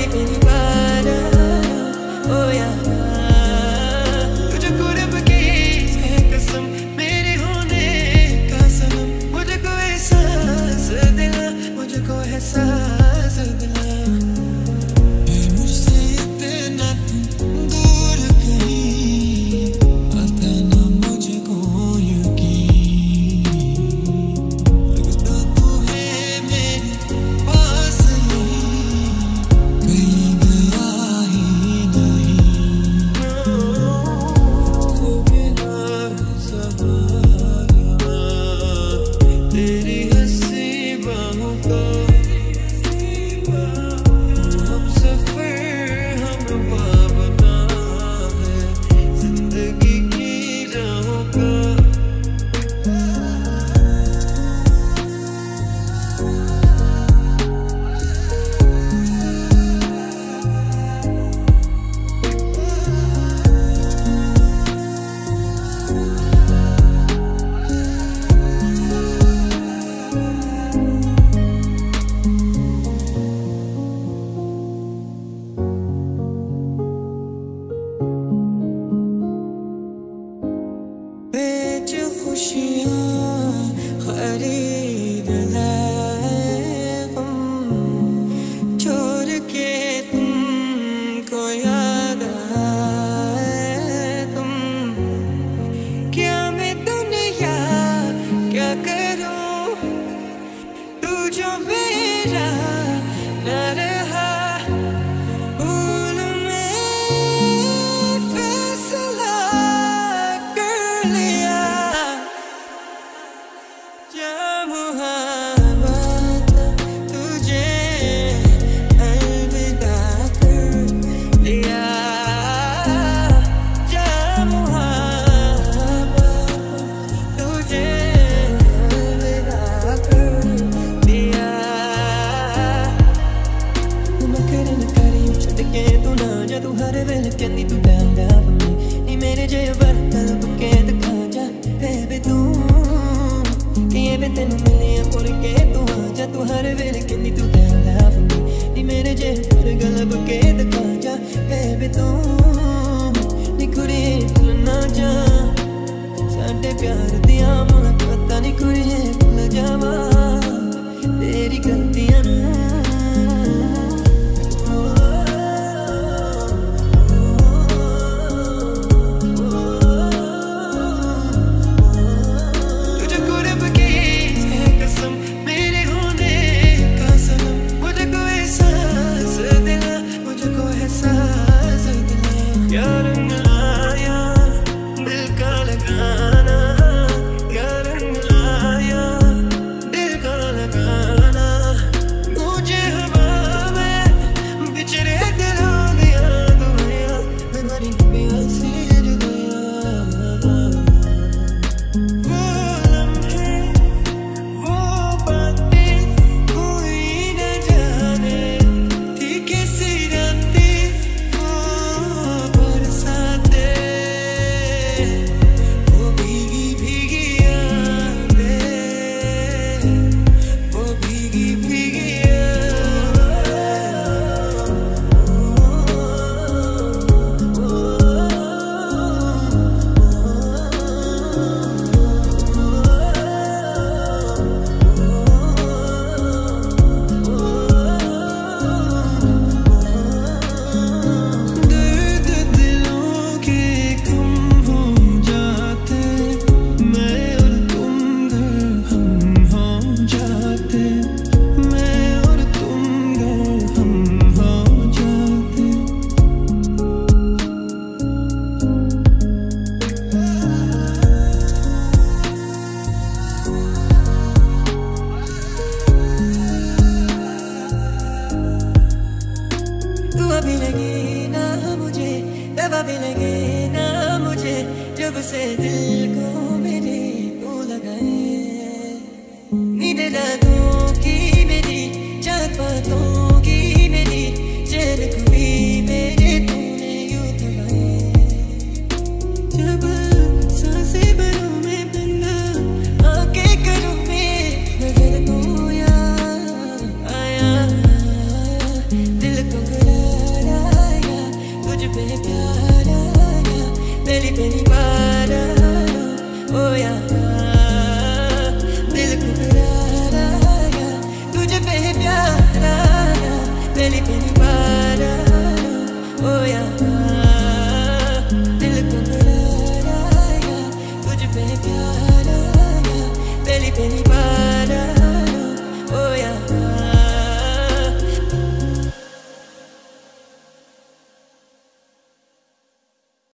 मेरी बात ओ यार तुझको रब की है कसम मेरे होने का सनम मुझको एहसास दिला मुझको एहसास दिला मुझसे इतना दूर कहीं आता ना मुझको से दिल को मेरे तू लगाए, नींद रातों की मेरी, चाँद बातों की मेरी, चैन को भी मेरे तूने यूं थमाए। जब सांसें भरूं मैं बंदा, आंखें करूं मैं नजर तो यार आया, दिल को गिरा पे नहीं पार आया, ओ यार दिल को करार आया, तुझे पे प्यार आया, पहली पे नहीं पार आया, ओ यार दिल को करार आया, तुझे पे प्यार आया, पहली पे नहीं पार आया।